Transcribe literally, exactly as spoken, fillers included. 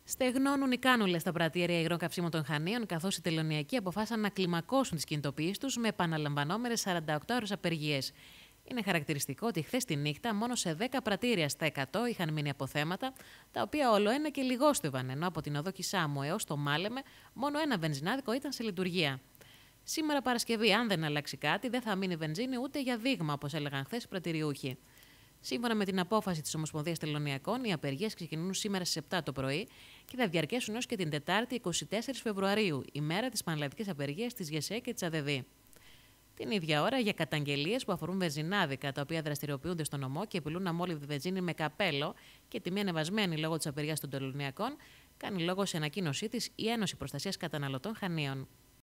Στεγνώνουν οι κάνουλες στα πρατήρια υγρών καυσίμων των Χανίων, καθώς οι τελωνειακοί αποφάσισαν να κλιμακώσουν τις κινητοποιήσεις τους με επαναλαμβανόμενες σαράντα οκτώ ώρες απεργίες. Είναι χαρακτηριστικό ότι χθες τη νύχτα μόνο σε δέκα πρατήρια στα εκατό είχαν μείνει αποθέματα, τα οποία όλο ένα και λιγόστευαν, ενώ από την οδό Κισάμου έως το Μάλεμε μόνο ένα βενζινάδικο ήταν σε λειτουργία. Σήμερα Παρασκευή, αν δεν αλλάξει κάτι, δεν θα μείνει βενζίνη ούτε για δείγμα, όπως έλεγαν χθες οι πρατηριούχοι. Σύμφωνα με την απόφαση της Ομοσπονδίας Τελωνειακών, οι απεργίες ξεκινούν σήμερα στις επτά το πρωί και θα διαρκέσουν έως και την Τετάρτη εικοστή τέταρτη Φεβρουαρίου, ημέρα της πανελλαδικής απεργίας της ΓΕΣΕ και της ΑΔΕΔΗ. Την ίδια ώρα, για καταγγελίες που αφορούν βενζινάδικα τα οποία δραστηριοποιούνται στο νομό και επιλούν αμόλυβδη βενζίνη με καπέλο και τιμή ανεβασμένη λόγω της απεργίας των τελωνειακών, κάνει λόγο σε ανακοίνωσή της η Ένωση Προστασίας Καταναλωτών Χανίων.